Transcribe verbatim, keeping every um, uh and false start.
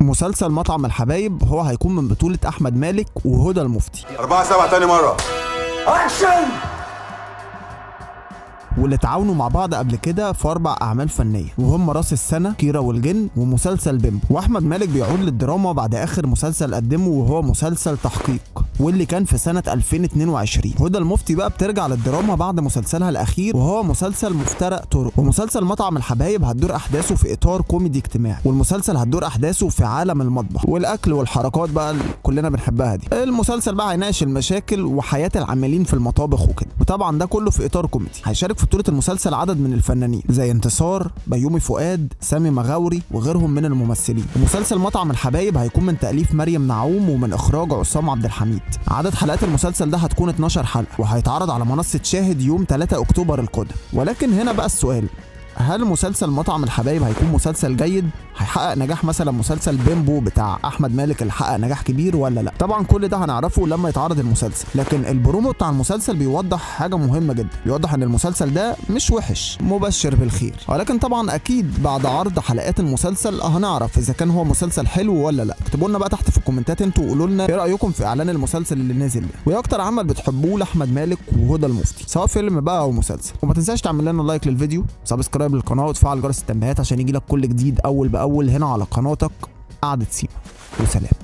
مسلسل مطعم الحبايب هو هيكون من بطولة أحمد مالك وهدى المفتي. أربعة سبعة تاني مرة. أكشن! واللي اتعاونوا مع بعض قبل كده في اربع اعمال فنيه، وهم راس السنه، كيرة والجن، ومسلسل بيمبو. واحمد مالك بيعود للدراما بعد اخر مسلسل قدمه وهو مسلسل تحقيق، واللي كان في سنه ألفين واتنين وعشرين. هدى المفتي بقى بترجع للدراما بعد مسلسلها الاخير وهو مسلسل مفترق طرق. ومسلسل مطعم الحبايب هتدور احداثه في اطار كوميدي اجتماعي، والمسلسل هتدور احداثه في عالم المطبخ والاكل والحركات بقى اللي كلنا بنحبها دي. المسلسل بقى هيناقش المشاكل وحياه العاملين في المطابخ وكده، وطبعا ده كله في اطار كوميدي. هيشارك في بطولة المسلسل عدد من الفنانين زي انتصار، بيومي فؤاد، سامي مغاوري وغيرهم من الممثلين. ومسلسل مطعم الحبايب هيكون من تأليف مريم نعوم ومن إخراج عصام عبد الحميد. عدد حلقات المسلسل ده هتكون اتناشر حلقة، وهيتعرض على منصة شاهد يوم تلاتة أكتوبر القادم. ولكن هنا بقى السؤال، هل مسلسل مطعم الحبايب هيكون مسلسل جيد؟ هيحقق نجاح مثلا مسلسل بيمبو بتاع احمد مالك اللي حقق نجاح كبير ولا لا؟ طبعا كل ده هنعرفه لما يتعرض المسلسل، لكن البرومو بتاع المسلسل بيوضح حاجه مهمه جدا، بيوضح ان المسلسل ده مش وحش، مبشر بالخير. ولكن طبعا اكيد بعد عرض حلقات المسلسل هنعرف اذا كان هو مسلسل حلو ولا لا. اكتبوا لنا بقى تحت في الكومنتات انتوا وقولوا لنا ايه رايكم في اعلان المسلسل اللي نازل ده، وايه اكتر عمل بتحبوه لاحمد مالك وهدى المفتي، سواء فيلم بقى او مسلسل. وما تنساش تعمل لنا لايك للفيديو، سبسكرايب للقناه، وتفعل جرس التنبيهات عشان يجيلك كل جديد اول باول هنا على قناتك قعدة سيما. وسلام.